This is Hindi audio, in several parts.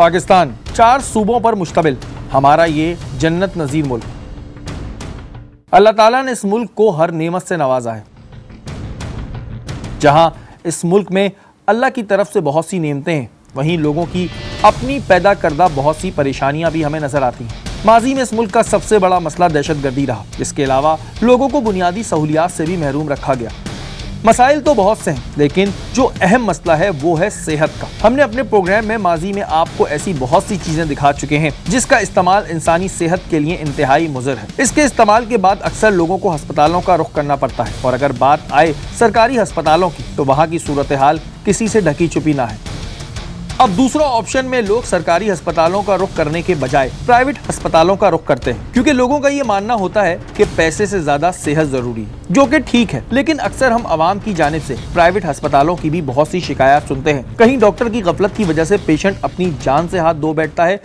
पाकिस्तान 4 सूबों पर मुश्तमिल हमारा ये जन्नत नजीर मुल्क, अल्लाह ताला ने इस मुल्क को हर नेमत से नवाजा है। जहां इस मुल्क में अल्लाह की तरफ से बहुत सी नेमतें हैं, वहीं लोगों की अपनी पैदा करदा बहुत सी परेशानियां भी हमें नजर आती हैं। माजी में इस मुल्क का सबसे बड़ा मसला दहशतगर्दी रहा। इसके अलावा लोगों को बुनियादी सहूलियात से भी महरूम रखा गया। मसाइल तो बहुत से हैं, लेकिन जो अहम मसला है वो है सेहत का। हमने अपने प्रोग्राम में माजी में आपको ऐसी बहुत सी चीजें दिखा चुके हैं जिसका इस्तेमाल इंसानी सेहत के लिए इंतहाई मुज़र है। इसके इस्तेमाल के बाद अक्सर लोगों को अस्पतालों का रुख करना पड़ता है, और अगर बात आए सरकारी अस्पतालों की तो वहाँ की सूरत हाल किसी से ढकी छुपी ना है। अब दूसरा ऑप्शन में लोग सरकारी अस्पतालों का रुख करने के बजाय प्राइवेट अस्पतालों का रुख करते हैं, क्योंकि लोगों का ये मानना होता है कि पैसे से ज्यादा सेहत जरूरी है, जो कि ठीक है। लेकिन अक्सर हम आवाम की जानिब से प्राइवेट अस्पतालों की भी बहुत सी शिकायत सुनते हैं। कहीं डॉक्टर की गफलत की वजह से पेशेंट अपनी जान से हाथ धो बैठता है।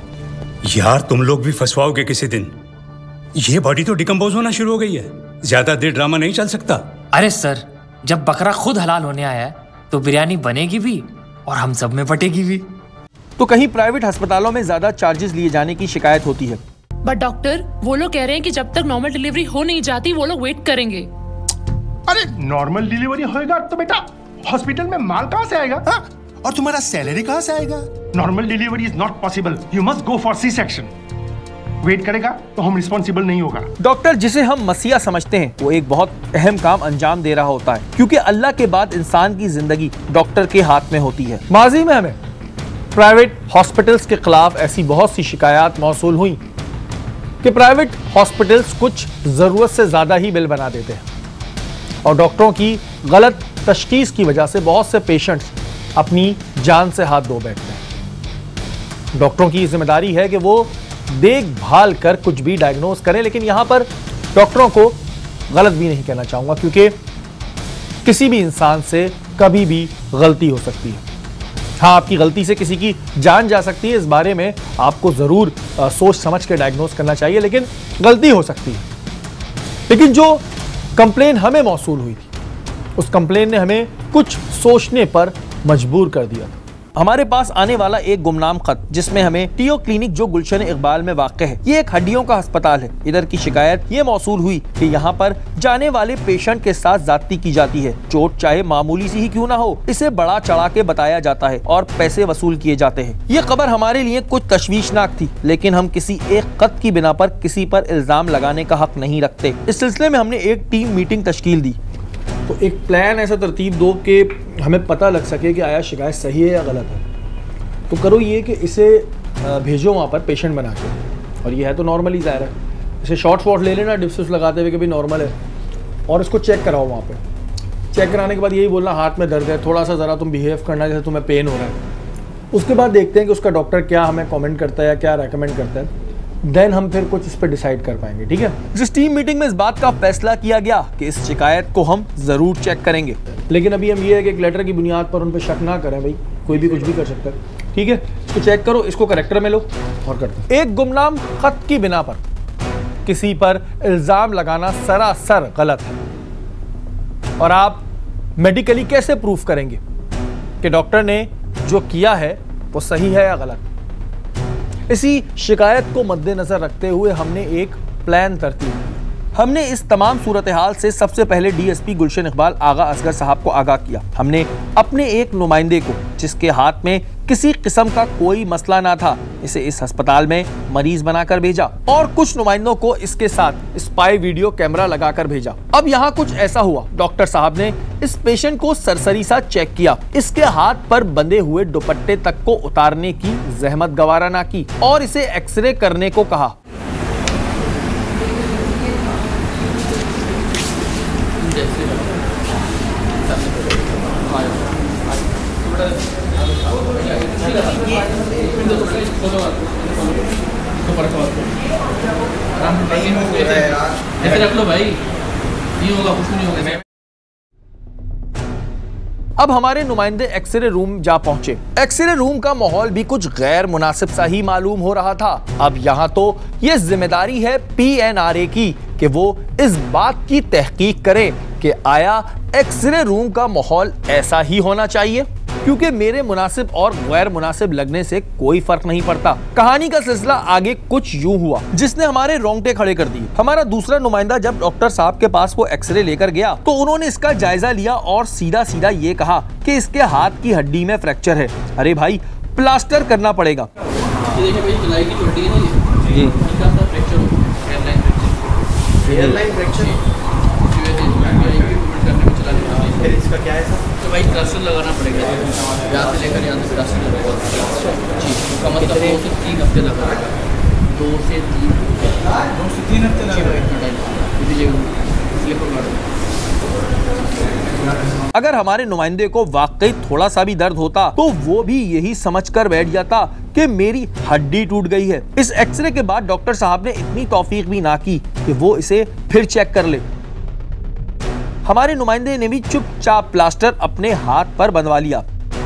यार तुम लोग भी फंसवाओगे किसी दिन। ये बॉडी तो डिकम्पोज होना शुरू हो गई है, ज्यादा देर ड्रामा नहीं चल सकता। अरे सर, जब बकरा खुद हलाल होने आया है तो बिरयानी बनेगी भी और हम सब में बटेगी भी। तो कहीं प्राइवेट अस्पतालों में ज्यादा चार्जेस लिए जाने की शिकायत होती है। बट डॉक्टर, वो लोग कह रहे हैं कि जब तक नॉर्मल डिलीवरी हो नहीं जाती वो लोग वेट करेंगे। अरे नॉर्मल डिलीवरी होएगा तो बेटा हॉस्पिटल में माल कहाँ से आएगा? हाँ? और तुम्हारा सैलरी कहाँ से आएगा? Normal delivery is not possible, you must go for C section. Wait करेगा तो हम रिस्पॉन्सिबल नहीं होगा। डॉक्टर जिसे हम मसीहा समझते हैं वो एक बहुत अहम काम अंजाम दे रहा होता है, क्योंकि अल्लाह के बाद इंसान की जिंदगी डॉक्टर के हाथ में होती है। माजी में हमें प्राइवेट हॉस्पिटल्स के खिलाफ ऐसी बहुत सी शिकायत मौसूल हुई कि प्राइवेट हॉस्पिटल्स कुछ जरूरत से ज्यादा ही बिल बना देते हैं, और डॉक्टरों की गलत तशखीस की वजह से बहुत से पेशेंट्स अपनी जान से हाथ धो बैठते हैं। डॉक्टरों की जिम्मेदारी है कि वो देखभाल कर कुछ भी डायग्नोज करें, लेकिन यहां पर डॉक्टरों को गलत भी नहीं कहना चाहूंगा, क्योंकि किसी भी इंसान से कभी भी गलती हो सकती है। हाँ, आपकी गलती से किसी की जान जा सकती है, इस बारे में आपको जरूर सोच समझ के डायग्नोज करना चाहिए, लेकिन गलती हो सकती है। लेकिन जो कंप्लेन हमें मौसूल हुई थी, उस कंप्लेन ने हमें कुछ सोचने पर मजबूर कर दिया था। हमारे पास आने वाला एक गुमनाम खत, जिसमें हमें टीओ क्लिनिक जो गुलशन इकबाल में वाक़ है, ये एक हड्डियों का अस्पताल है, इधर की शिकायत ये मौसूल हुई कि यहाँ पर जाने वाले पेशेंट के साथ ज्यादती की जाती है। चोट चाहे मामूली सी ही क्यों ना हो, इसे बड़ा चढ़ा के बताया जाता है और पैसे वसूल किए जाते हैं। ये खबर हमारे लिए कुछ तशवीशनाक थी, लेकिन हम किसी एक खत की बिना पर किसी पर इल्जाम लगाने का हक नहीं रखते। इस सिलसिले में हमने एक टीम मीटिंग तश्कील दी। तो एक प्लान ऐसा तरतीब दो कि हमें पता लग सके कि आया शिकायत सही है या गलत है। तो करो ये कि इसे भेजो वहाँ पर पेशेंट बना के, और ये है तो नॉर्मल ही ज़ाहिर है, इसे शॉर्ट वॉट ले लेना डिप्स लगाते हुए कि भाई नॉर्मल है, और इसको चेक कराओ वहाँ पे। चेक कराने के बाद यही बोलना हाथ में दर्द है, थोड़ा सा ज़रा तुम बिहेव करना जैसे तुम्हें पेन हो रहा है। उसके बाद देखते हैं कि उसका डॉक्टर क्या हमें कमेंट करता है या क्या रेकमेंड करता है, देन हम फिर कुछ इस पर डिसाइड कर पाएंगे। ठीक है। जिस टीम मीटिंग में इस बात का फैसला किया गया कि इस शिकायत को हम जरूर चेक करेंगे, लेकिन अभी हम ये है कि एक लेटर की बुनियाद पर उन पर शक ना करें। भाई कोई भी कुछ भी कर सकता है, ठीक है। इसको चेक करो, इसको करेक्टर में लो और करते हैं। एक गुमनाम खत की बिना पर किसी पर इल्जाम लगाना सरासर गलत है, और आप मेडिकली कैसे प्रूफ करेंगे कि डॉक्टर ने जो किया है वो सही है या गलत। इसी शिकायत को मद्देनजर रखते हुए हमने एक प्लान तरतीब की। हमने इस तमाम सूरत हाल से सबसे पहले डीएसपी गुलशन इकबाल आगा असगर साहब को आगाह किया। हमने अपने एक नुमाइंदे को, जिसके हाथ में किसी किस्म का कोई मसला ना था, इसे इस अस्पताल में मरीज बनाकर भेजा, और कुछ नुमाइंदों को इसके साथ स्पाई वीडियो कैमरा लगाकर भेजा। अब यहाँ कुछ ऐसा हुआ, डॉक्टर साहब ने इस पेशेंट को सरसरी सा चेक किया, इसके हाथ पर बंधे हुए दुपट्टे तक को उतारने की जहमत गवारा ना की, और इसे एक्सरे करने को कहा। ऐसे रख लो भाई, नहीं होगा, कुछ नहीं होगा। अब हमारे नुमाइंदे एक्सरे रूम जा पहुंचे। एक्सरे रूम का माहौल भी कुछ गैर मुनासिब सा ही मालूम हो रहा था। अब यहाँ तो ये जिम्मेदारी है PNRA की कि वो इस बात की तहकीक करे कि आया एक्सरे रूम का माहौल ऐसा ही होना चाहिए। क्योंकि मेरे मुनासिब और गैर मुनासिब लगने से कोई फर्क नहीं पड़ता। कहानी का सिलसिला आगे कुछ यूं हुआ जिसने हमारे रोंगटे खड़े कर दिए। हमारा दूसरा नुमाइंदा जब डॉक्टर साहब के पास वो एक्सरे लेकर गया तो उन्होंने इसका जायजा लिया और सीधा सीधा ये कहा कि इसके हाथ की हड्डी में फ्रैक्चर है। अरे भाई, प्लास्टर करना पड़ेगा। ये देखिए भाई, गलाई की चोटी है ना ये, इसका सा फ्रैक्चर हो गया, हेयरलाइन फ्रैक्चर। फिर इसका क्या है सर? तो भाई प्लास्टर लगाना पड़ेगा, यहाँ से लेकर यहाँ से प्लास्टर लगेगा जी। इसका मतलब 2 से 3 हफ्ते लगेगा। 2 से 3 हफ्ते लगेगा। अगर हमारे नुमाइंदे को वाकई थोड़ा सा भी दर्द होता तो वो भी यही समझकर बैठ जाता कि मेरी हड्डी टूट गई है। इस एक्सरे के बाद डॉक्टर साहब ने इतनी तौफीक भी ना की कि वो इसे फिर चेक कर ले। हमारे नुमाइंदे ने भी चुपचाप प्लास्टर अपने हाथ पर बंधवा लिया।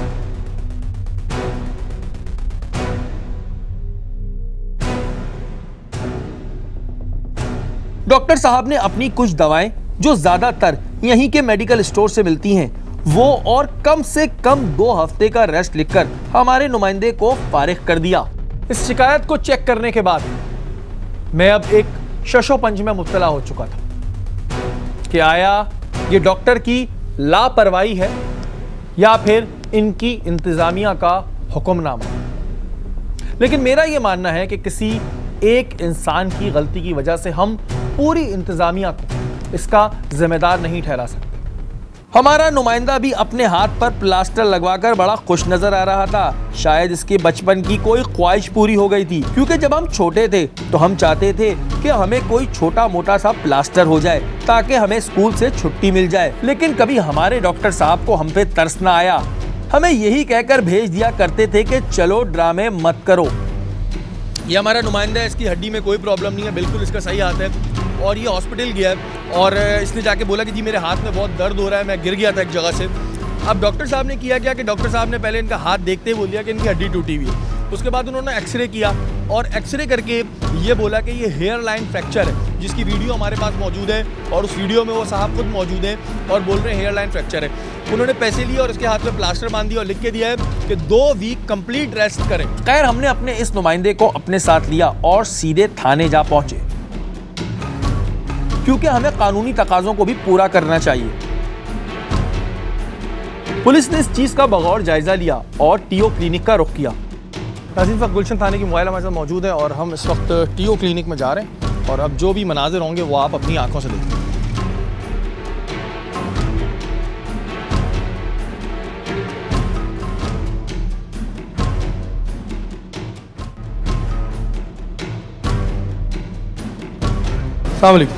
डॉक्टर साहब ने अपनी कुछ दवाएं जो ज्यादातर यहीं के मेडिकल स्टोर से मिलती हैं वो और कम से कम 2 हफ्ते का रेस्ट लिखकर हमारे नुमाइंदे को फारिग कर दिया। इस शिकायत को चेक करने के बाद मैं अब एक शशोपंज में मुब्तला हो चुका था कि आया ये डॉक्टर की लापरवाही है या फिर इनकी इंतजामिया का हुक्मनामा। लेकिन मेरा यह मानना है कि किसी एक इंसान की गलती की वजह से हम पूरी इंतजामिया को इसका जिम्मेदार नहीं ठहरा सकते। हमारा नुमाइंदा भी अपने हाथ पर प्लास्टर लगवाकर बड़ा खुश नजर आ रहा था। शायद इसके बचपन की कोई ख्वाहिश पूरी हो गई थी, क्योंकि जब हम छोटे थे तो हम चाहते थे कि हमें कोई छोटा मोटा सा प्लास्टर हो जाए ताकि हमें स्कूल से छुट्टी मिल जाए। लेकिन कभी हमारे डॉक्टर साहब को हम पे तरस ना आया। हमें यही कहकर भेज दिया करते थे कि चलो ड्रामे मत करो। ये हमारा नुमाइंदा है, इसकी हड्डी में कोई प्रॉब्लम नहीं है, बिल्कुल इसका सही हाथ है। और ये हॉस्पिटल गया है और इसने जाके बोला कि जी मेरे हाथ में बहुत दर्द हो रहा है, मैं गिर गया था एक जगह से। अब डॉक्टर साहब ने किया क्या कि डॉक्टर साहब ने पहले इनका हाथ देखते ही बोल दिया कि इनकी हड्डी टूटी हुई है। उसके बाद उन्होंने एक्सरे किया और एक्सरे करके ये बोला कि ये हेयर लाइन फ्रैक्चर है, जिसकी वीडियो हमारे पास मौजूद है और उस वीडियो में वो साहब खुद मौजूद हैं और बोल रहे हैं हेयर लाइन फ्रैक्चर है। उन्होंने पैसे लिए और इसके हाथ में प्लास्टर बांध दिया और लिख के दिया है कि 2 वीक कंप्लीट रेस्ट करें। खैर, हमने अपने इस नुमाइंदे को अपने साथ लिया और सीधे थाने जा पहुंचे, क्योंकि हमें कानूनी तकाजों को भी पूरा करना चाहिए। पुलिस ने इस चीज का बगौर जायजा लिया और टीओ क्लिनिक का रुख किया। नाज़रीन, वक्त गुलशन थाने की मोबाइल हमारे साथ मौजूद है और हम इस वक्त टीओ क्लिनिक में जा रहे हैं और अब जो भी मनाजिर होंगे वो आप अपनी आंखों से देखें। अस्सलाम वालेकुम।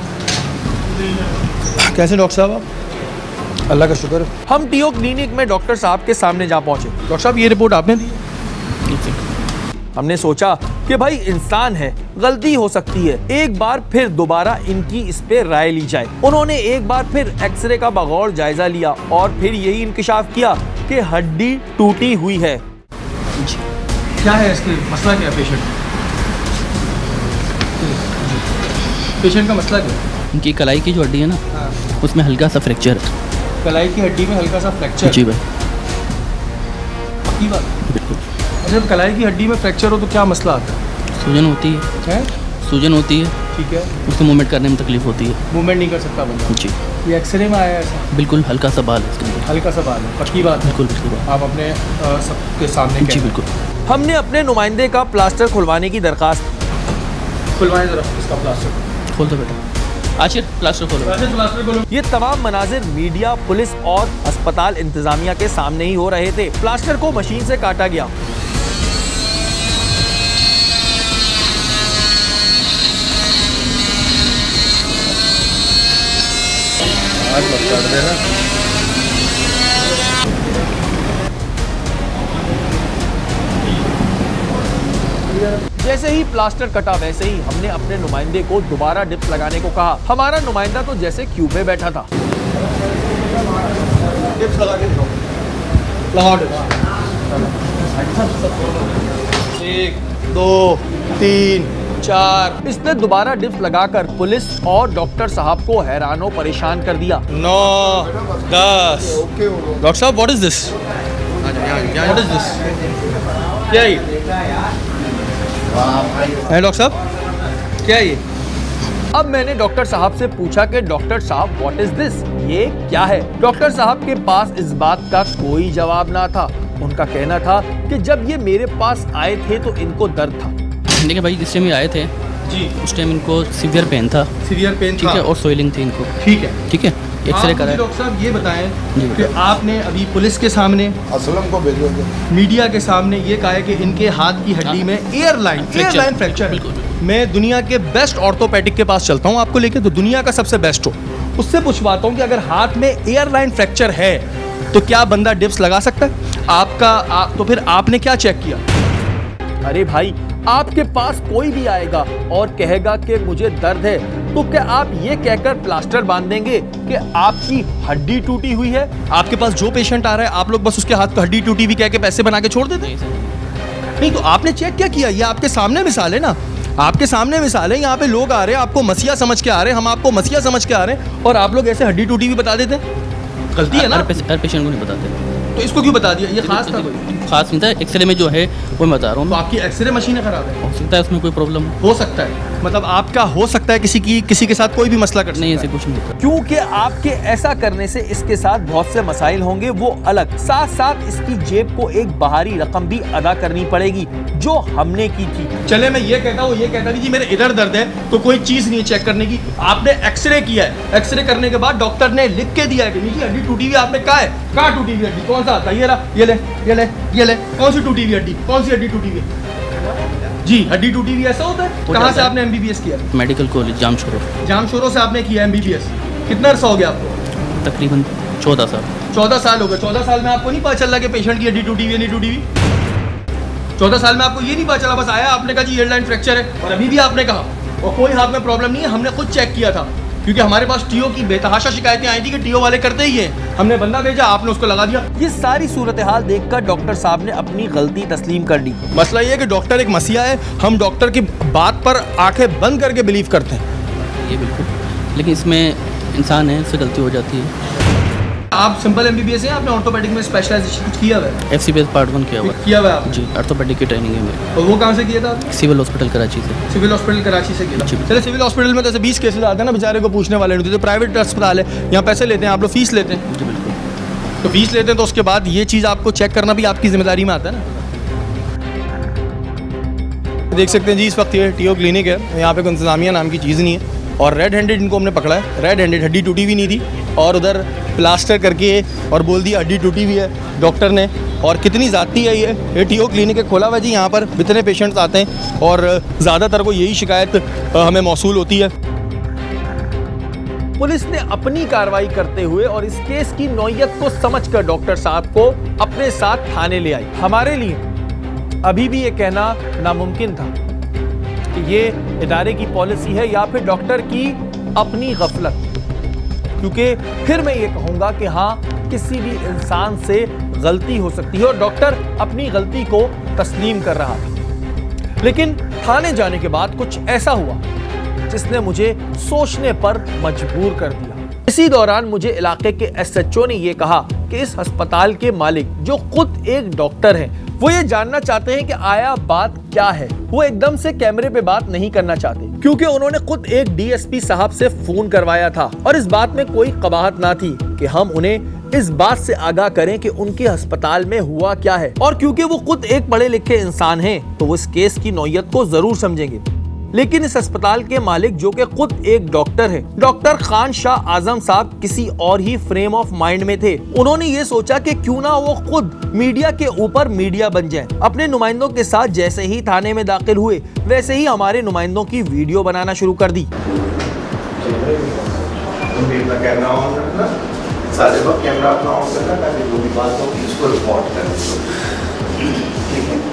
कैसे डॉक्टर साहब आप? अल्लाह का शुक्र है। हम टीओ क्लिनिक में डॉक्टर साहब के सामने जा पहुंचे। डॉक्टर साहब, ये रिपोर्ट आपने दी? हमने सोचा कि भाई इंसान है, गलती हो सकती है, एक बार फिर दोबारा इनकी इस पे राय ली जाए। उन्होंने एक बार फिर एक्सरे का बगौर जायजा लिया और फिर यही इंकिशाफ किया कि हड्डी टूटी हुई है। क्या है इसके मसला, क्या है पेशेंट का मसला क्या है? इनकी कलाई की जो हड्डी है ना, उसमें हल्का सा फ्रैक्चर है। कलाई की हड्डी में हल्का सा फ्रैक्चर? जी भाई, पक्की बात? बिल्कुल। अच्छा, कलाई की हड्डी में फ्रैक्चर हो तो क्या मसला आता है? सूजन होती है, सूजन होती है, ठीक है, उससे मूवमेंट करने में तकलीफ होती है, मूवमेंट नहीं कर सकता बंदा। जी। ये एक्सरे में आया है ऐसा? बिल्कुल, हल्का सा बाल है इसके अंदर। हल्का सा बाल है, पक्की बात? बिल्कुल बिल्कुल। आप अपने सबके सामने? जी बिल्कुल। हमने अपने नुमाइंदे का प्लास्टर खुलवाने की दरखास्त। खुलवाएं जरा इसका प्लास्टर। खोल दो बेटा, आशिर प्लास्टर खोलो। प्लास्टर खोलो। ये तमाम मनाजिर मीडिया, पुलिस और अस्पताल इंतजामिया के सामने ही हो रहे थे। प्लास्टर को मशीन से काटा गया। जैसे ही प्लास्टर कटा वैसे ही हमने अपने नुमाइंदे को दोबारा डिप्स लगाने को कहा। हमारा नुमाइंदा तो जैसे क्यूब में बैठा था। डिप्स लगा के दिखाओ। लगाओ डिप्स। 1 2 3 4। इसने दोबारा डिप्स लगाकर पुलिस और डॉक्टर साहब को हैरानो परेशान कर दिया। 9 10। डॉक्टर साहब, what is this? What is this? क्या है ये? डॉक्टर साहब, क्या है ये? अब मैंने डॉक्टर साहब से पूछा कि डॉक्टर साहब व्हाट इज दिस, ये क्या है? डॉक्टर साहब के पास इस बात का कोई जवाब ना था। उनका कहना था कि जब ये मेरे पास आए थे तो इनको दर्द था। देखिए भाई, जिस टाइम ये आए थे जी, उस टाइम इनको सीवियर पेन था। सीवियर पेन ठीक है, और सोइलिंग थी इनको। ठीक है, ठीक है, एक्सरे कराया। डॉक्टर साहब ये बताएं जी, कि आपने अभी पुलिस के सामने, असलम को भेजोगे? मीडिया के सामने ये कहा है कि इनके हाथ की हड्डी में एयरलाइन फ्रैक्चर है। मैं दुनिया के बेस्ट ऑर्थोपेडिक के पास चलता हूँ आपको लेके, तो दुनिया का सबसे बेस्ट हो, उससे पूछवाता हूँ कि अगर हाथ में एयरलाइन फ्रैक्चर है तो क्या बंदा डिप्स लगा सकता है? तो फिर आपने क्या चेक किया? अरे भाई, आपके पास कोई भी आएगा और कहेगा कि मुझे दर्द है, तो क्या आप ये कहकर प्लास्टर बांध देंगे कि आपकी हड्डी टूटी हुई है? आपके पास जो पेशेंट आ रहा है, आप लोग बस उसके हाथ को हड्डी टूटी हुई कह के पैसे बना के छोड़ देते हैं? नहीं, तो आपने चेक क्या किया? ये आपके सामने मिसाल है ना, आपके सामने मिसाल है। यहाँ पे लोग आ रहे हैं, आपको मसीहा समझ के आ रहे हैं, हम आपको मसीहा समझ के आ रहे हैं, और आप लोग ऐसे हड्डी टूटी हुई बता देते हैं। गलती है ना? हर पेशेंट को नहीं बताते, तो इसको क्यों बता दिया? ये खास था कोई? खास नहीं था, एक्सरे में जो है वो मैं बता रहा हूँ। तो आपकी एक्सरे मशीनें खराब है? हो सकता है उसमें कोई प्रॉब्लम हो सकता है, मतलब आपका हो सकता है किसी के साथ कोई भी मसला कर नहीं, ऐसे कुछ नहीं होता। क्योंकि आपके ऐसा करने से इसके साथ बहुत से मसाइल होंगे, वो अलग। साथ साथ इसकी जेब को एक बाहरी रकम भी अदा करनी पड़ेगी जो हमने की थी। चले, मैं ये कहता हूँ, ये कहता नहीं जी मेरे इधर दर्द है, तो कोई चीज नहीं है चेक करने की। आपने एक्सरे किया है, एक्सरे करने के बाद डॉक्टर ने लिख के दिया है कि नीचे हड्डी टूटी हुई। आपने कहा है कहाँ टूटी हुई हड्डी? कौन सा आता है? ये रहा, ये ले, ये ले, ये ले। कौन सी टूटी हुई हड्डी? कौन सी हड्डी टूटी हुई है? जी, हड्डी टूटी हुई ऐसा होता है? कहाँ से आपने एमबीबीएस किया? Medical college Jamshoro. जामशोरो से आपने किया एमबीबीएस। कितना अरसा हो गया आपको? तकरीबन 14 साल। 14 साल हो गए। 14 साल में आपको नहीं पता चल रहा कि पेशेंट की हड्डी टूटी हुई है नहीं टूटी हुई? 14 साल में आपको ये नहीं पता चला? बस आया, आपने कहा जी एयरलाइन फ्रैक्चर है, और अभी भी आपने कहा, और कोई हाथ में प्रॉब्लम नहीं है। हमने खुद चेक किया था, क्योंकि हमारे पास टीओ की बेतहाशा शिकायतें आई थी कि टीओ वाले करते ही हैं। हमने बंदा भेजा, आपने उसको लगा दिया। ये सारी सूरत हाल देखकर डॉक्टर साहब ने अपनी गलती तस्लीम कर ली। मसला ये है कि डॉक्टर एक मसीहा है, हम डॉक्टर की बात पर आंखें बंद करके बिलीव करते हैं। ये बिल्कुल, लेकिन इसमें इंसान है, इससे गलती हो जाती है। आप सिंपल एमबीबीएस हैं, आपने ऑर्थोपेडिक में स्पेशलाइजेशन कुछ किया हुआ है? FCPS पार्ट 1 किया हुआ है। किया हुआ है आपने? जी, ऑर्थोपेडिक की ट्रेनिंग है मेरी। और वो कहाँ से किया था? सिविल हॉस्पिटल कराची से। सिविल हॉस्पिटल कराची से किया। चले, सिविल हॉस्पिटल में तो ऐसे 20 केसेस आते हैं ना, बेचारे को पूछने वाले नहीं होते। प्राइवेट अस्पताल है, यहाँ पैसे लेते हैं, आप लोग फीस लेते हैं। जी बिल्कुल। तो फीस लेते हैं, तो उसके बाद ये चीज़ आपको चेक करना भी आपकी जिम्मेदारी में आता है ना। देख सकते हैं जी, इस वक्त ये टीओ क्लिनिक है, यहाँ पे कोई इंतजामिया नाम की चीज़ नहीं है, और रेड हैंडेड इनको हमने पकड़ा है। रेड हैंडेड, हड्डी टूटी हुई नहीं थी, और उधर प्लास्टर करके और बोल दिया हड्डी टूटी हुई है डॉक्टर ने। और कितनी ज़ाती है ये टीओ क्लिनिक है, खोला हुआ जी, यहाँ पर इतने पेशेंट्स आते हैं, और ज़्यादातर को यही शिकायत हमें मौसूल होती है। पुलिस ने अपनी कार्रवाई करते हुए और इस केस की नौयत को समझकर डॉक्टर साहब को अपने साथ थाने ले आई। हमारे लिए अभी भी ये कहना नामुमकिन था कि ये इदारे की पॉलिसी है या फिर डॉक्टर की अपनी गफलत, क्योंकि फिर मैं ये कहूँगा कि हाँ, किसी भी इंसान से गलती हो सकती है और डॉक्टर अपनी गलती को तस्लीम कर रहा था। लेकिन थाने जाने के बाद कुछ ऐसा हुआ जिसने मुझे सोचने पर मजबूर कर दिया। इसी दौरान मुझे इलाके के SHO ने यह कहा कि इस अस्पताल के मालिक, जो खुद एक डॉक्टर हैं, वो ये जानना चाहते हैं कि आया बात क्या है। वो एकदम से कैमरे पे बात नहीं करना चाहते, क्योंकि उन्होंने खुद एक DSP साहब से फोन करवाया था और इस बात में कोई कबाहत ना थी कि हम उन्हें इस बात से आगाह करें कि उनके अस्पताल में हुआ क्या है। और क्योंकि वो खुद एक पढ़े लिखे इंसान हैं, तो वो इस केस की नौयत को जरूर समझेंगे। लेकिन इस अस्पताल के मालिक, जो कि खुद एक डॉक्टर है, डॉक्टर खान शाह आजम साहब, किसी और ही फ्रेम ऑफ माइंड में थे। उन्होंने ये सोचा कि क्यों ना वो खुद मीडिया के ऊपर मीडिया बन जाएं। अपने नुमाइंदों के साथ जैसे ही थाने में दाखिल हुए, वैसे ही हमारे नुमाइंदों की वीडियो बनाना शुरू कर दी। कैमरा अपना ऑन करना, ताकि जो भी बात होगी उसको रिकॉर्ड करें। ठीक है।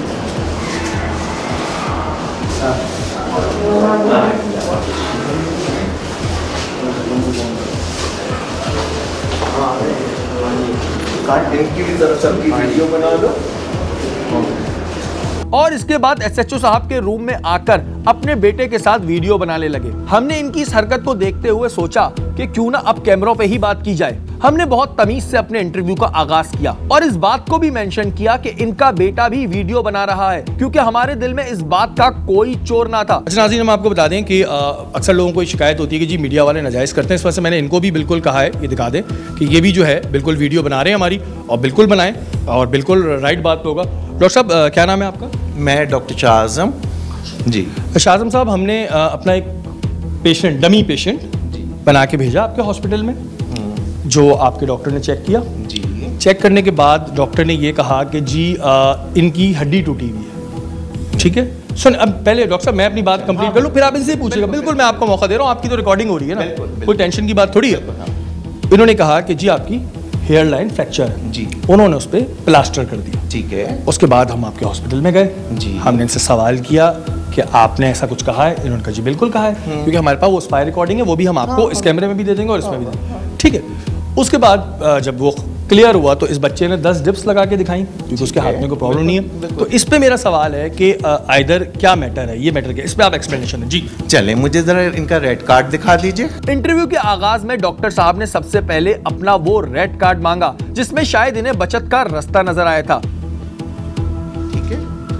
की भी तरफ सबकी वीडियो बना लो। और इसके बाद SHO साहब के रूम में आकर अपने बेटे के साथ वीडियो बनाने लगे। हमने इनकी इस हरकत को देखते हुए सोचा कि क्यों ना अब कैमरों पे ही बात की जाए। हमने बहुत तमीज से अपने इंटरव्यू का आगाज किया और इस बात को भी मेंशन किया कि इनका बेटा भी वीडियो बना रहा है, क्योंकि हमारे दिल में इस बात का कोई चोर ना था। अच्छा नाज़रीन, हम आपको बता दें कि अक्सर लोगों को शिकायत होती है कि जी मीडिया वाले नाजायज़ करते हैं। इस वजह से मैंने इनको भी बिल्कुल कहा है, ये दिखा दें कि ये भी जो है बिल्कुल वीडियो बना रहे हैं हमारी, और बिल्कुल बनाएं और बिल्कुल राइट बात पे होगा। डॉक्टर साहब, क्या नाम है आपका? मैं डॉक्टर शाह आजम जी। शाह आजम साहब, हमने अपना एक पेशेंट, डमी पेशेंट बना के भेजा आपके हॉस्पिटल में, जो आपके डॉक्टर ने चेक किया जी। चेक करने के बाद डॉक्टर ने ये कहा कि जी इनकी हड्डी टूटी हुई है। ठीक है, सुन, अब पहले डॉक्टर साहब मैं अपनी बात कंप्लीट कर लूँ, फिर आप इनसे पूछिएगा। बिल्कुल, मैं आपको मौका दे रहा हूँ, आपकी तो रिकॉर्डिंग हो रही है ना, कोई टेंशन की बात थोड़ी है। इन्होंने कहा कि जी आपकी हेयर लाइन फ्रैक्चर है जी। उन्होंने उस पर प्लास्टर कर दिया। ठीक है। उसके बाद हम आपके हॉस्पिटल में गए जी। हमने इनसे सवाल किया कि आपने ऐसा कुछ कहा है? इन्होंने कहा जी बिल्कुल कहा है, क्योंकि हमारे पास वो स्पाई रिकॉर्डिंग है, वो भी हम आपको इस कैमरे में भी दे देंगे और इसमें भी देंगे। ठीक है। उसके बाद जब वो क्लियर हुआ तो इस बच्चे ने 10 डिप्स लगा के दिखाई, क्योंकि उसके हाथ में कोई प्रॉब्लम नहीं है। तो इस पे मेरा सवाल है कि आइदर क्या मैटर है, ये मैटर क्या, इस पे आप एक्सप्लेनेशन दें जी। चले, मुझे जरा इनका रेड कार्ड दिखा दीजिए। इंटरव्यू के आगाज में डॉक्टर साहब ने सबसे पहले अपना वो रेड कार्ड मांगा, जिसमें शायद इन्हें बचत का रास्ता नजर आया था। ठीक है,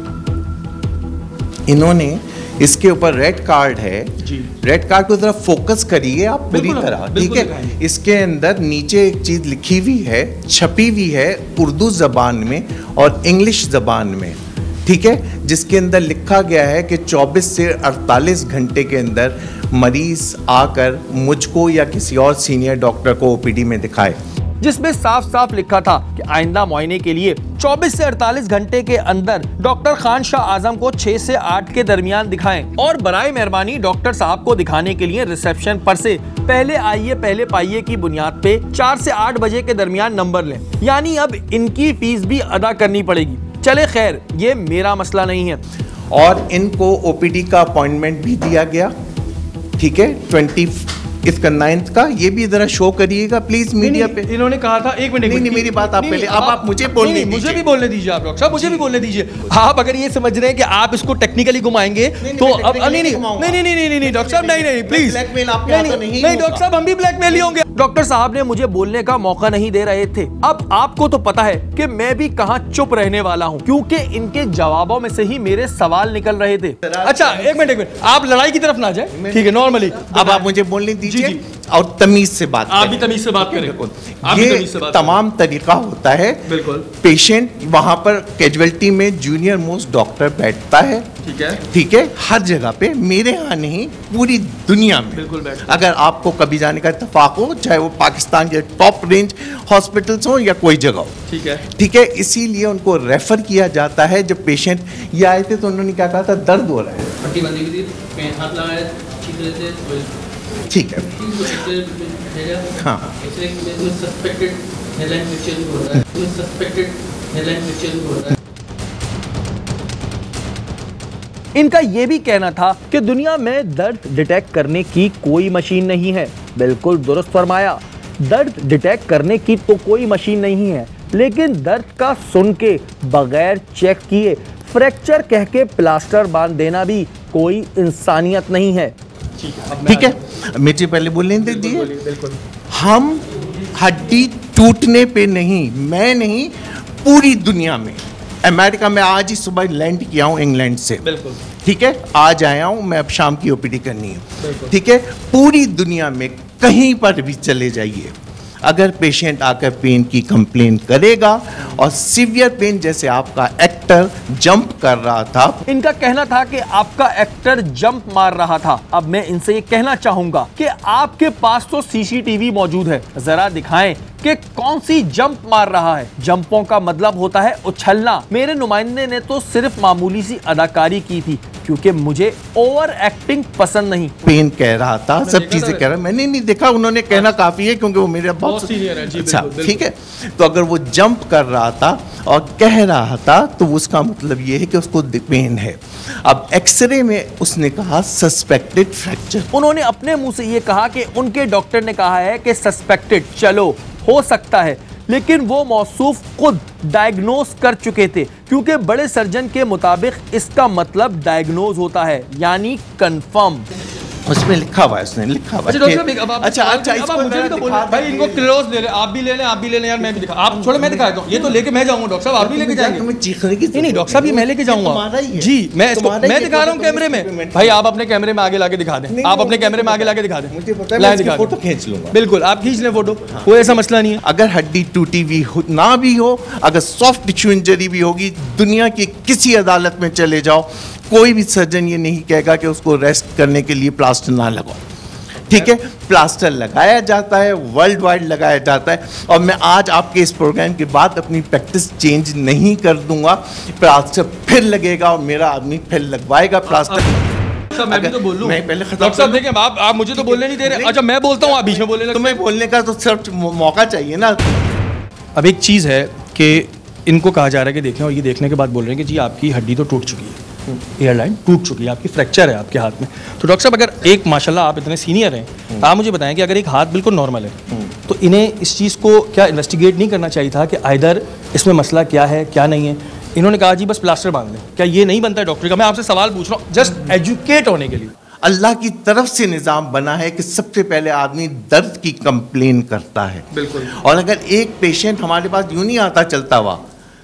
इन्होंने इसके ऊपर रेड कार्ड है जी। रेड कार्ड को जरा फोकस करिए आप पूरी तरह। ठीक है, इसके अंदर नीचे एक चीज लिखी हुई है, छपी हुई है उर्दू जबान में और इंग्लिश जबान में। ठीक है, जिसके अंदर लिखा गया है कि 24 से 48 घंटे के अंदर मरीज आकर मुझको या किसी और सीनियर डॉक्टर को ओपीडी में दिखाए, जिसमें साफ साफ लिखा था कि आइंदा मुआयने के लिए 24 से 48 घंटे के अंदर डॉक्टर खान शाह आजम को 6 से 8 के दरमियान दिखाएं और बराए मेहरबानी डॉक्टर साहब को दिखाने के लिए रिसेप्शन पर से पहले आइए पहले पाइए की बुनियाद पे 4 से 8 बजे के दरमियान नंबर लें। यानी अब इनकी फीस भी अदा करनी पड़ेगी। चले खैर, ये मेरा मसला नहीं है। और इनको ओपीडी का अपॉइंटमेंट भी दिया गया। ठीक है, 20 इसका 9th का, ये भी जरा शो करिएगा प्लीज मीडिया पे। इन्होंने कहा था, एक मिनट, नहीं, मेरी बात आप पहले, अब आप मुझे बोलने दीजिए। मुझे भी बोलने दीजिए आप डॉक्टर साहब, मुझे भी बोलने दीजिए। आप अगर ये समझ रहे हैं कि आप इसको टेक्निकली घुमाएंगे तो अब नहीं डॉक्टर साहब, नहीं प्लीज, ब्लैकमेल आपके हाथों नहीं डॉक्टर साहब, हम भी ब्लैकमेल ही होंगे। डॉक्टर साहब ने मुझे बोलने का मौका नहीं दे रहे थे। अब आपको तो पता है कि मैं भी कहां चुप रहने वाला हूं, क्योंकि इनके जवाबों में से ही मेरे सवाल निकल रहे थे। अच्छा, एक मिनट, आप लड़ाई की तरफ ना जाए, ठीक है, नॉर्मली। अब आप मुझे बोलने दीजिए और तमीज से बात आप भी तमीज से बात करें। ये तमाम तरीका होता है। बिल्कुल। पेशेंट वहां पर कैजुअलिटी में जूनियर मोस्ट डॉक्टर बैठता है। ठीक है, ठीक है, हर जगह पे, मेरे यहाँ नहीं, पूरी दुनिया में। बिल्कुल। अगर आपको कभी जाने का इत्तेफाक हो, चाहे वो पाकिस्तान के टॉप रेंज हॉस्पिटल्स हो या कोई जगह हो, ठीक है, ठीक है, इसीलिए उनको रेफर किया जाता है। जब पेशेंट ये आए थे तो उन्होंने क्या कहा था, दर्द हो रहा है, पट्टी बंदी की थी, हाथ लगाया, ठीक है, हाँ, सस्पेक्टेड हेडलाइन फ्रैक्चर हो रहा है, सस्पेक्टेड हेडलाइन फ्रैक्चर हो रहा है। इनका ये भी कहना था कि दुनिया में दर्द डिटेक्ट करने की कोई मशीन नहीं है। बिल्कुल दुरुस्त फरमाया, दर्द डिटेक्ट करने की तो कोई मशीन नहीं है, लेकिन दर्द का सुन के बगैर चेक किए फ्रैक्चर कह के प्लास्टर बांध देना भी कोई इंसानियत नहीं है। ठीक है, मुझे पहले बोलने दीजिए। हम हड्डी टूटने पे नहीं, मैं नहीं, पूरी दुनिया में, अमेरिका में आज ही सुबह लैंड किया हूँ इंग्लैंड से। बिल्कुल। ठीक है, आज आया हूँ मैं, अब शाम की ओपीडी करनी है। ठीक है, पूरी दुनिया में कहीं पर भी चले जाइए, अगर पेशेंट आकर पेन की कंप्लेन करेगा और सीवियर पेन, जैसे आपका एक्टर जंप कर रहा था, इनका कहना था कि आपका एक्टर जंप मार रहा था। अब मैं इनसे ये कहना चाहूंगा कि आपके पास तो सीसीटीवी मौजूद है, जरा दिखाएं कि कौन सी जंप मार रहा है। जंपों का मतलब होता है उछलना। मेरे नुमाइंदे ने तो सिर्फ मामूली सी अदाकारी की थी, क्योंकि मुझे ओवर एक्टिंग पसंद नहीं। पेन कह रहा था, सब चीजें कह रहा, मैंने नहीं देखा, उन्होंने कहना काफी है क्योंकि वो मेरे बहुत सीनियर है। अच्छा, ठीक है, तो अगर वो जंप कर रहा था और कह रहा था तो उसका मतलब ये है कि उसको पेन है। अब एक्सरे में उसने कहा सस्पेक्टेड फ्रैक्चर। उन्होंने अपने मुंह से ये कहा कि उनके डॉक्टर ने कहा है कि सस्पेक्टेड, चलो हो सकता है, लेकिन वो मौसूफ खुद डायग्नोज कर चुके थे, क्योंकि बड़े सर्जन के मुताबिक इसका मतलब डायग्नोज होता है, यानी कंफर्म। उसमें लिखा हुआ है, उसने लिखा हुआ है। अच्छा डॉक्टर साहब, अच्छा इसको मुझे भी तो बोलो भाई, इनको क्लोज ले ले, आप भी ले लें यार, मैं भी दिखा, आप छोड़ो मैं दिखा दूं, ये तो लेके मैं जाऊंगा डॉक्टर साहब, आप भी लेके जाएंगे। तुम्हें चीखने की नहीं डॉक्टर साहब, ये मैं लेके जाऊंगा जी, मैं दिखा रहा हूँ कैमरे में। भाई आप अपने कैमरे में आगे लाके दिखा दें, आप अपने कैमरे में आगे लाके दिखा दें, मुझे पता है, मैं फोटो खींच लूंगा। बिल्कुल आप खींच लें फोटो, कोई ऐसा मसला नहीं है। अगर हड्डी टूटी हुई ना भी हो, अगर सॉफ्ट टिश्यू इंजरी भी होगी, दुनिया की किसी अदालत में चले जाओ, कोई भी सर्जन ये नहीं कहेगा कि उसको रेस्ट करने के लिए प्लास्टर ना लगाओ, ठीक है। प्लास्टर लगाया जाता है, वर्ल्ड वाइड लगाया जाता है, और मैं आज आपके इस प्रोग्राम के बाद अपनी प्रैक्टिस चेंज नहीं कर दूंगा। प्लास्टर फिर लगेगा और मेरा आदमी फिर लगवाएगा प्लास्टर। मैं भी तो बोल लूं, मैं पहले डॉक्टर साहब देखिए, आप मुझे तो बोलने नहीं दे रहे। अच्छा मैं बोलता हूँ, आप बीच में बोलने लगते हैं। तुम्हें बोलने का तो सिर्फ मौका चाहिए ना। अब एक चीज़ है कि इनको कहा जा रहा है कि देखें, और ये देखने के बाद बोल रहे हैं कि जी आपकी हड्डी तो टूट चुकी है, एयरलाइन टूट चुकी है, आपकी फ्रैक्चर है आपके हाथ में। तो डॉक्टर साहब अगर एक माशाल्लाह आप इतने सीनियर हैं, आप मुझे बताएं कि अगर एक हाथ बिल्कुल नॉर्मल है तो इन्हें इस चीज़ को क्या इन्वेस्टिगेट नहीं करना चाहिए था कि आइदर इसमें मसला क्या है क्या नहीं है? इन्होंने कहा जी बस प्लास्टर बांध लें, क्या ये नहीं बनता है डॉक्टर का? मैं आपसे सवाल पूछ रहा हूँ जस्ट एजुकेट होने के लिए। अल्लाह की तरफ से निज़ाम बना है कि सबसे पहले आदमी दर्द की कंप्लेन करता है। बिल्कुल। और अगर एक पेशेंट हमारे पास यूं नहीं आता चलता हुआ,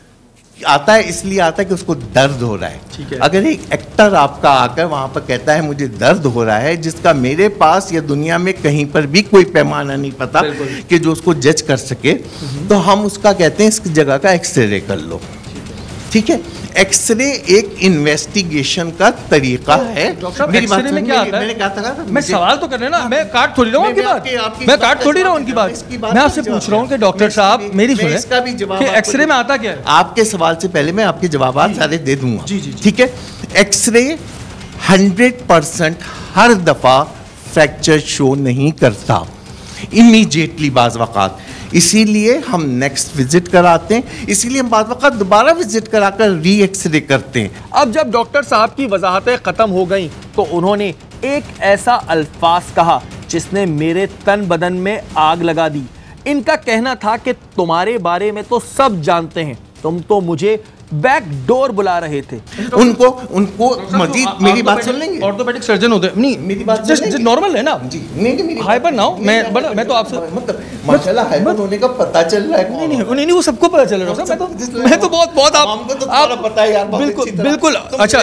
आता है इसलिए आता है कि उसको दर्द हो रहा है। ठीक है। अगर एक एक्टर आपका आकर वहां पर कहता है मुझे दर्द हो रहा है, जिसका मेरे पास या दुनिया में कहीं पर भी कोई पैमाना नहीं पता कि जो उसको जज कर सके, तो हम उसका कहते हैं इसकी जगह का एक्सरे कर लो, ठीक है। एक्सरे एक इन्वेस्टिगेशन का तरीका है। मेरी बात में क्या आता है? मैंने कहा था मैं सवाल तो कर रहे ना, मैं काट थोड़ी रहा हूँ उनकी बात, मैं काट थोड़ी रहा हूँ उनकी बात। मैं आपसे पूछ रहा हूँ कि डॉक्टर साहब मेरी सुने, इसका भी जवाब कि एक्सरे में आता क्या है? आपके सवाल से पहले मैं आपके जवाब सारे दे दूंगा, ठीक है। एक्सरे 100% हर दफा फ्रैक्चर शो नहीं करता इमीडिएटली, बाज़ वक़ात, इसीलिए हम नेक्स्ट विजिट कराते हैं, इसीलिए हम बाद वक़्त दोबारा विजिट कराकर री एक्सरे करते हैं। अब जब डॉक्टर साहब की वजाहतें खत्म हो गईं, तो उन्होंने एक ऐसा अल्फाज कहा जिसने मेरे तन बदन में आग लगा दी। इनका कहना था कि तुम्हारे बारे में तो सब जानते हैं, तुम तो मुझे बैक डोर बुला रहे थे। उनको मजीद मेरी बात सुन लेंगे? ऑर्थोपेडिक सर्जन होते हैं, नहीं मेरी बात जस्ट नॉर्मल है ना जी, नहीं मेरी हाइपर ना हो, मैं तो आपसे मतलब माशाल्लाह हाइपर होने का पता चल रहा है। नहीं वो सबको पता चल रहा है, मैं तो बहुत आपको तो पता है यार, बिल्कुल। अच्छा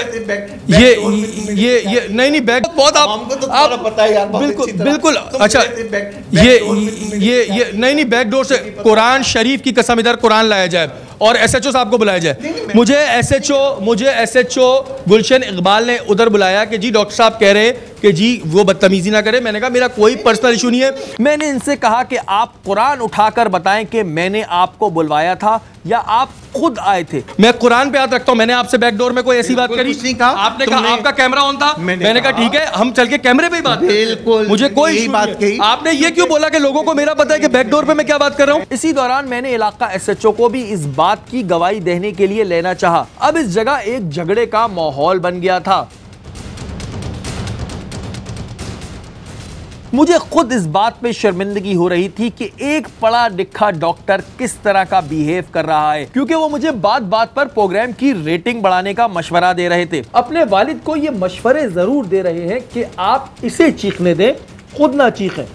ये नहीं बैक बहुत आपको तो पता है यार, बिल्कुल। अच्छा ये नहीं बैक डोर से कुरान शरीफ की कसम इधर कुरान लाया जाए और एसएचओ साहब को बुलाया जाए। मुझे एसएचओ गुलशन इकबाल ने उधर बुलाया कि जी डॉक्टर साहब कह रहे कि जी वो बदतमीजी ना करे। मैंने कहा मेरा कोई पर्सनल इशू नहीं है। मैंने इनसे कहा कि आप कुरान उठाकर बताएं कि मैंने आपको बुलवाया था या आप खुद आए थे। मैं कुरान पे याद रखता हूं, मैंने आपसे बैकडोर में कोई ऐसी बात करी? आपने कहा आपका कैमरा ऑन था, मैंने कहा ठीक है हम चल के कैमरे पे ही बात करें, मुझे कोई इशू बात कही। आपने ये क्यों बोला कि लोगों को मेरा पता है कि बैकडोर पे मैं क्या बात कर रहा हूं? इसी दौरान मैंने इलाका एसएचओ को भी इस बात की गवाही देने के लिए लेना चाहा। अब इस जगह एक झगड़े का माहौल बन गया था। मुझे खुद इस बात पे शर्मिंदगी हो रही थी कि एक पढ़ा लिखा डॉक्टर किस तरह का बिहेव कर रहा है, क्योंकि वो मुझे बात बात पर प्रोग्राम की रेटिंग बढ़ाने का मशवरा दे रहे थे। अपने वालिद को ये मशवरे जरूर दे रहे हैं कि आप इसे चीखने दें, खुद ना चीखें।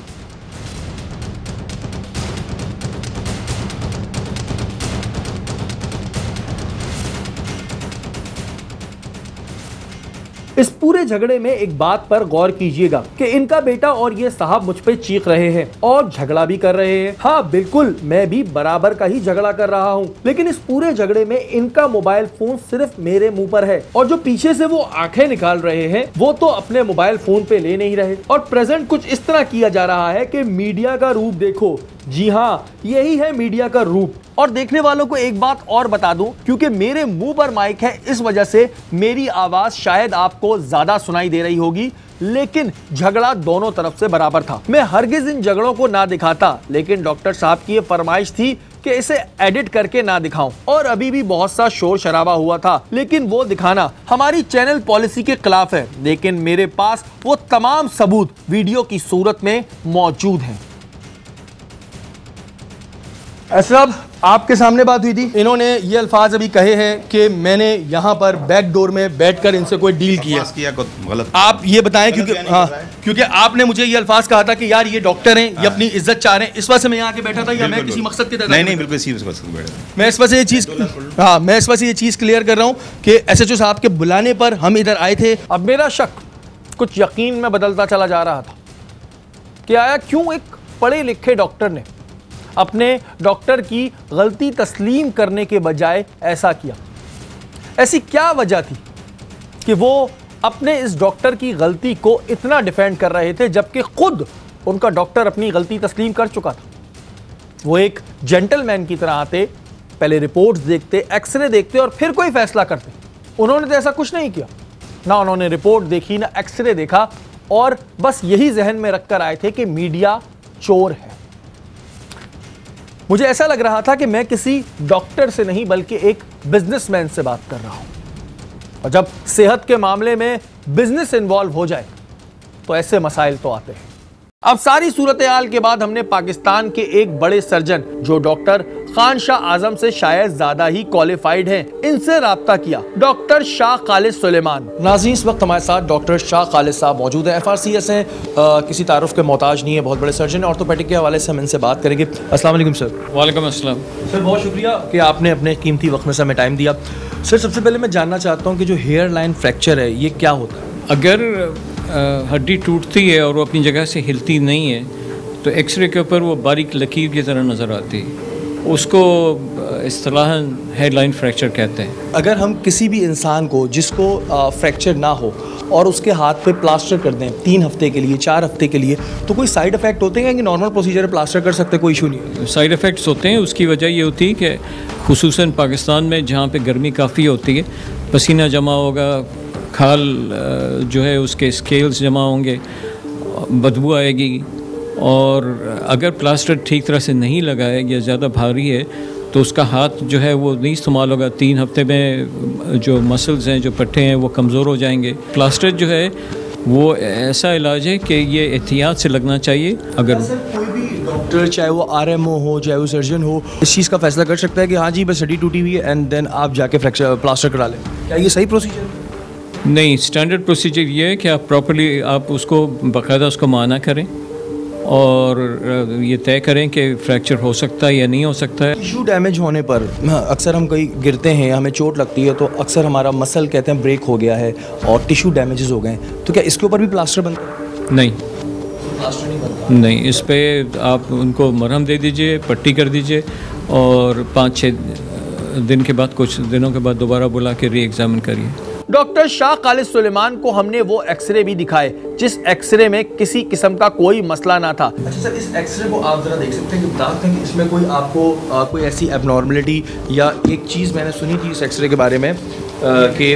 इस पूरे झगड़े में एक बात पर गौर कीजिएगा कि इनका बेटा और ये साहब मुझ पे चीख रहे हैं और झगड़ा भी कर रहे हैं। हाँ बिल्कुल, मैं भी बराबर का ही झगड़ा कर रहा हूँ, लेकिन इस पूरे झगड़े में इनका मोबाइल फोन सिर्फ मेरे मुंह पर है और जो पीछे से वो आंखें निकाल रहे हैं वो तो अपने मोबाइल फोन पे ले नहीं रहे। और प्रेजेंट कुछ इस तरह किया जा रहा है कि मीडिया का रूप देखो। जी हाँ, यही है मीडिया का रूप। और देखने वालों को एक बात और बता दूं, क्योंकि मेरे मुंह पर माइक है इस वजह से मेरी आवाज शायद आपको ज्यादा सुनाई दे रही होगी, लेकिन झगड़ा दोनों तरफ से बराबर था। मैं हरगिज इन झगड़ों को ना दिखाता, लेकिन डॉक्टर साहब की ये फरमाइश थी कि इसे एडिट करके ना दिखाऊं। और अभी भी बहुत सा शोर शराबा हुआ था, लेकिन वो दिखाना हमारी चैनल पॉलिसी के खिलाफ है। लेकिन मेरे पास वो तमाम सबूत वीडियो की सूरत में मौजूद हैं। साहब आपके सामने बात हुई थी, इन्होंने ये अल्फाज अभी कहे हैं कि मैंने यहाँ पर बैक डोर में बैठकर इनसे कोई डील किया गलत। आप ये बताएं क्योंकि आपने मुझे ये अल्फाज कहा था कि यार ये डॉक्टर हैं, ये अपनी इज्जत चाह रहे हैं, इस वजह से मैं यहाँ के बैठा था, या मैं किसी मकसद के तहत? नहीं बिल्कुल सीरियस मकसद से बैठा। मैं इस वजह से ये चीज़ क्लियर कर रहा हूँ कि SHO साहब के बुलाने पर हम इधर आए थे। अब मेरा शक कुछ यकीन में बदलता चला जा रहा था कि आया क्यों एक पढ़े लिखे डॉक्टर ने अपने डॉक्टर की गलती तस्लीम करने के बजाय ऐसा किया। ऐसी क्या वजह थी कि वो अपने इस डॉक्टर की गलती को इतना डिफेंड कर रहे थे, जबकि खुद उनका डॉक्टर अपनी गलती तस्लीम कर चुका था। वो एक जेंटलमैन की तरह आते, पहले रिपोर्ट्स देखते, एक्सरे देखते और फिर कोई फैसला करते। उन्होंने तो ऐसा कुछ नहीं किया, ना उन्होंने रिपोर्ट देखी ना एक्सरे देखा, और बस यही जहन में रखकर आए थे कि मीडिया चोर है। मुझे ऐसा लग रहा था कि मैं किसी डॉक्टर से नहीं बल्कि एक बिजनेसमैन से बात कर रहा हूं, और जब सेहत के मामले में बिजनेस इन्वॉल्व हो जाए तो ऐसे मसाइल तो आते हैं। अब सारी सूरत हाल के बाद हमने पाकिस्तान के एक बड़े सर्जन जो डॉक्टर खान शाह आजम से शायद ज्यादा ही क्वालिफाइड हैं, इनसे राब्ता किया। डॉक्टर शाह खालिद सुलेमान। नाज़रीन, इस वक्त हमारे साथ डॉक्टर शाह खालिद साहब मौजूद हैं, FRCS हैं, किसी तारुफ के मोहताज नहीं है, बहुत बड़े सर्जन है, ऑर्थोपेडिक के हवाले से हम इनसे बात करेंगे। अस्सलाम वालेकुम सर। वालेकुम अस्सलाम सर, बहुत शुक्रिया कि आपने अपने कीमती वक्त में से हमें टाइम दिया। सर, सबसे पहले मैं जानना चाहता हूँ कि जो हेयर लाइन फ्रैक्चर है ये क्या होता है? अगर हड्डी टूटती है और वो अपनी जगह से हिलती नहीं है तो एक्सरे के ऊपर वो बारीक लकीर की तरह नज़र आती है, उसको इस्तिलाहन हेडलाइन फ्रैक्चर कहते हैं। अगर हम किसी भी इंसान को जिसको फ्रैक्चर ना हो और उसके हाथ पे प्लास्टर कर दें 3 हफ्ते के लिए, 4 हफ्ते के लिए, तो कोई साइड इफ़ेक्ट होते हैं कि नॉर्मल प्रोसीजर प्लास्टर कर सकते, कोई इशू नहीं है? साइड इफ़ेक्ट्स होते हैं। उसकी वजह ये होती है कि खुसूसन पाकिस्तान में जहाँ पे गर्मी काफ़ी होती है, पसीना जमा होगा, खाल जो है उसके स्केल्स जमा होंगे, बदबू आएगी, और अगर प्लास्टर ठीक तरह से नहीं लगा है या ज़्यादा भारी है तो उसका हाथ जो है वो नहीं इस्तेमाल होगा। 3 हफ्ते में जो मसल्स हैं, जो पट्टे हैं, वो कमज़ोर हो जाएंगे। प्लास्टर जो है वो ऐसा इलाज है कि ये एहतियात से लगना चाहिए। अगर कोई भी डॉक्टर, चाहे वो RMO हो, चाहे वो सर्जन हो, इस चीज़ का फैसला कर सकता है कि हाँ जी बस हड्डी टूटी हुई है एंड देन आप जाके फ्रैक्चर प्लास्टर करा लें, क्या ये सही प्रोसीजर है? नहीं, स्टैंडर्ड प्रोसीजर ये है कि आप प्रॉपर्ली आप उसको बाकायदा उसको माना करें और ये तय करें कि फ्रैक्चर हो सकता है या नहीं हो सकता है। टिश्यू डैमेज होने पर अक्सर हम कहीं गिरते हैं, हमें चोट लगती है, तो अक्सर हमारा मसल कहते हैं ब्रेक हो गया है और टिश्यू डैमेजेस हो गए हैं, तो क्या इसके ऊपर भी प्लास्टर बनता है? नहीं, प्लास्टर नहीं बनता। नहीं, इस पर आप उनको मरहम दे दीजिए, पट्टी कर दीजिए, और 5-6 दिन के बाद, कुछ दिनों के बाद दोबारा बुला के री एग्जामिन करिए। डॉक्टर शाह खालिद सुलेमान को हमने वो एक्सरे भी दिखाए जिस एक्सरे में किसी किस्म का कोई मसला ना था। अच्छा सर, इस एक्सरे को आप जरा देख सकते हैं कि बता सकते हैं कि इसमें कोई आपको कोई ऐसी एबनॉर्मलिटी, या एक चीज़ मैंने सुनी थी इस एक्सरे के बारे में कि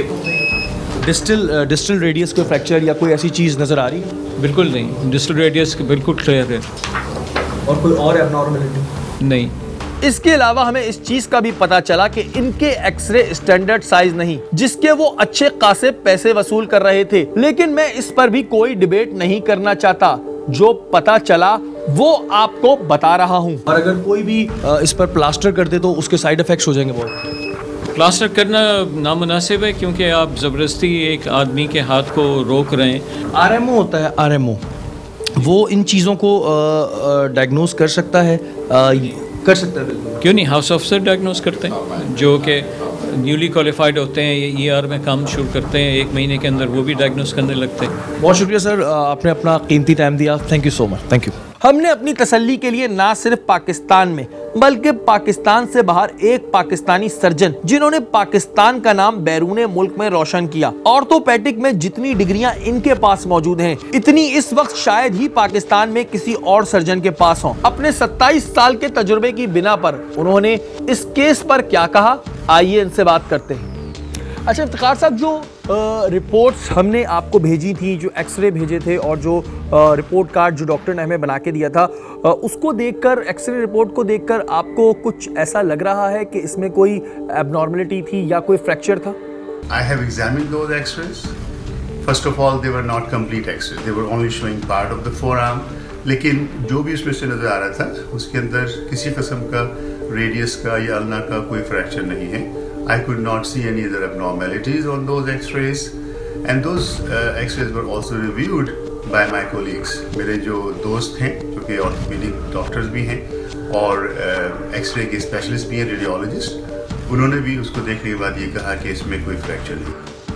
डिस्टल रेडियस के फ्रैक्चर या कोई ऐसी चीज़ नज़र आ रही है? बिल्कुल नहीं, डिस्टल रेडियस बिल्कुल क्लियर है। और कोई और एबनॉर्मलिटी? नहीं। इसके अलावा हमें इस चीज का भी पता चला कि इनके एक्सरे स्टैंडर्ड साइज नहीं, जिसके वो अच्छे खासे पैसे वसूल कर रहे थे। लेकिन मैं इस पर भी कोई डिबेट नहीं करना चाहता, जो पता चला वो आपको बता रहा हूं। और अगर कोई भी इस पर प्लास्टर कर दे तो उसके साइड इफेक्ट्स हो जाएंगे बहुत। प्लास्टर करना नामुनासिब है क्योंकि आप ज़बरदस्ती एक आदमी के हाथ को रोक रहे हैं। RMO होता है, RMO, वो इन चीज़ों को डायग्नोज कर सकता है, कर सकता है। बिल्कुल, क्यों नहीं, हाउस ऑफिसर डायग्नोज करते हैं जो कि न्यूली क्वालिफाइड होते हैं, ये ER में काम शुरू करते हैं, 1 महीने के अंदर वो भी डायग्नोज करने लगते हैं। बहुत शुक्रिया सर, आपने अपना कीमती टाइम दिया, thank you so much. Thank you. हमने अपनी तसल्ली के लिए ना सिर्फ पाकिस्तान में बल्कि पाकिस्तान से बाहर एक पाकिस्तानी सर्जन जिन्होंने पाकिस्तान का नाम बैरूने मुल्क में रोशन किया, ऑर्थोपेडिक में जितनी डिग्रियां इनके पास मौजूद हैं, इतनी इस वक्त शायद ही पाकिस्तान में किसी और सर्जन के पास हो। अपने 27 साल के तजुर्बे की बिना पर उन्होंने इस केस पर क्या कहा, आइए इनसे बात करते हैं। अच्छा इफ्तिखार साहब, जो रिपोर्ट्स हमने आपको भेजी थी, जो एक्सरे भेजे थे और जो रिपोर्ट कार्ड जो डॉक्टर ने हमें बना के दिया था, उसको देखकर, एक्सरे रिपोर्ट को देखकर आपको कुछ ऐसा लग रहा है कि इसमें कोई एबनॉर्मलिटी थी या कोई फ्रैक्चर था? I have examined those X-rays. First of all, they were not complete X-rays. They were only showing part of the forearm. लेकिन जो भी उसमें से नज़र आ रहा था उसके अंदर किसी किस्म का रेडियस का या अल्ना का कोई फ्रैक्चर नहीं है. I could not see any other abnormalities on those X-rays, and those X-rays were also reviewed by my colleagues. मेरे जो दोस्त हैं जो कि ऑर्थोपेडिक डॉक्टर्स भी हैं और एक्सरे के स्पेशलिस्ट भी हैं, रेडियोलॉजिस्ट, उन्होंने भी उसको देखने के बाद ये कहा कि इसमें कोई फ्रैक्चर नहीं.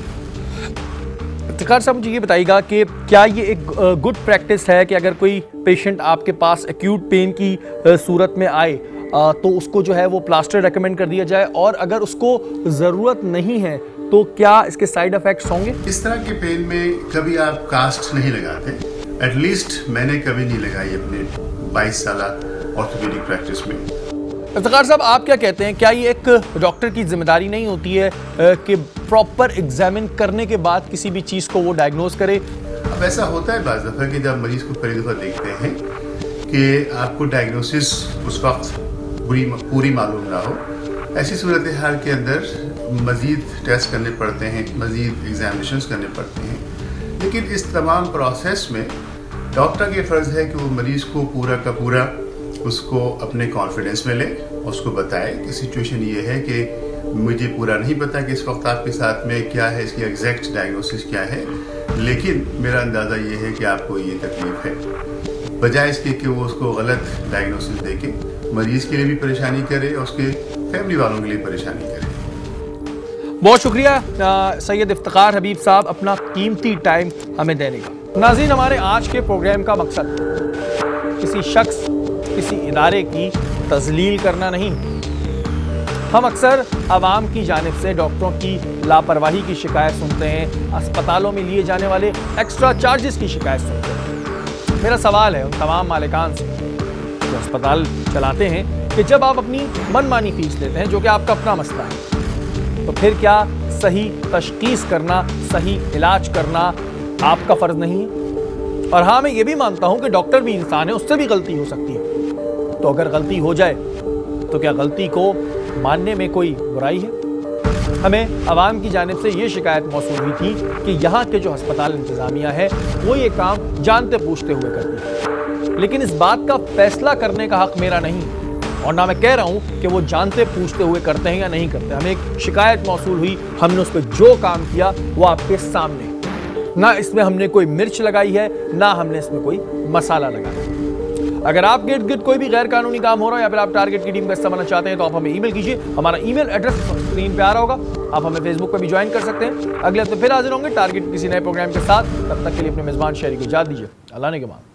इफ्तिखार साहब मुझे ये बताइएगा कि क्या ये एक गुड प्रैक्टिस है कि अगर कोई पेशेंट आपके पास एक्यूट पेन की सूरत में आए तो उसको जो है वो प्लास्टर रेकमेंड कर दिया जाए, और अगर उसको ज़रूरत नहीं है तो क्या इसके साइड इफ़ेक्ट्स होंगे? इस तरह के पेन में कभी आप कास्ट नहीं लगाते. एटलीस्ट मैंने कभी नहीं लगाई अपने 22 साल ऑर्थोपेडिक प्रैक्टिस में. इफ्तिखार साहब, आप क्या कहते हैं, क्या ये एक डॉक्टर की जिम्मेदारी नहीं होती है कि प्रॉपर एग्जामिन करने के बाद किसी भी चीज़ को वो डायग्नोज करे? अब ऐसा होता है बाज़ दफ़ा कि जब मरीज़ को पहली दफ़ा देखते हैं कि आपको डायग्नोसिस उस वक्त पूरी मालूम ना हो, ऐसी सूरत हाल के अंदर मज़ीद टेस्ट करने पड़ते हैं, मज़ीद एग्जामिनेशंस करने पड़ते हैं. लेकिन इस तमाम प्रोसेस में डॉक्टर के फ़र्ज़ है कि वो मरीज़ को पूरा का पूरा उसको अपने कॉन्फिडेंस में ले, उसको बताए कि सिचुएशन ये है कि मुझे पूरा नहीं पता कि इस वक्त आपके साथ में क्या है, इसकी एग्जैक्ट डायग्नोसिस क्या है, लेकिन मेरा अंदाज़ा ये है कि आपको ये तकलीफ़ है. बजाय इसके कि वो उसको गलत डायग्नोसिस दे के मरीज़ के लिए भी परेशानी करे और उसके फैमिली वालों के लिए परेशानी करे. बहुत शुक्रिया सैयद इफ्तिखार हबीब साहब अपना कीमती टाइम हमें देने का. नाज़रीन, हमारे आज के प्रोग्राम का मकसद किसी शख्स, किसी इदारे की तज़लील करना नहीं. हम अक्सर आवाम की जानिब से डॉक्टरों की लापरवाही की शिकायत सुनते हैं, अस्पतालों में लिए जाने वाले एक्स्ट्रा चार्जेस की शिकायत सुनते हैं. मेरा सवाल है उन तमाम मालिकान से जो अस्पताल चलाते हैं कि जब आप अपनी मनमानी फीस लेते हैं, जो कि आपका अपना मसला है, तो फिर क्या सही तशखीस करना, सही इलाज करना आपका फ़र्ज़ नहीं है? और हाँ, मैं ये भी मानता हूँ कि डॉक्टर भी इंसान है, उससे भी गलती हो सकती है. तो अगर गलती हो जाए तो क्या गलती को मानने में कोई बुराई है? हमें आवाम की जानिब से ये शिकायत मौसूल हुई थी कि यहाँ के जो अस्पताल इंतज़ामिया है वो ये काम जानते पूछते हुए करती है, लेकिन इस बात का फैसला करने का हक़ मेरा नहीं, और ना मैं कह रहा हूँ कि वो जानते पूछते हुए करते हैं या नहीं करते. हमें एक शिकायत मौसूल हुई, हमने उस पर जो काम किया वो आपके सामने. ना इसमें हमने कोई मिर्च लगाई है, ना हमने इसमें कोई मसाला लगाया. अगर आपके इर्द गिर्द कोई भी गैर कानूनी काम हो रहा है या फिर आप टारगेट की टीम का हिस्सा बनना चाहते हैं तो आप हमें ईमेल कीजिए. हमारा ईमेल एड्रेस स्क्रीन पे आ रहा होगा. आप हमें फेसबुक पे भी ज्वाइन कर सकते हैं. अगले हफ्ते फिर हाजिर होंगे टारगेट किसी नए प्रोग्राम के साथ. तब तक के लिए अपने मेज़बान शहरी को इजाज़त दीजिए. अल्लाह ने के मान.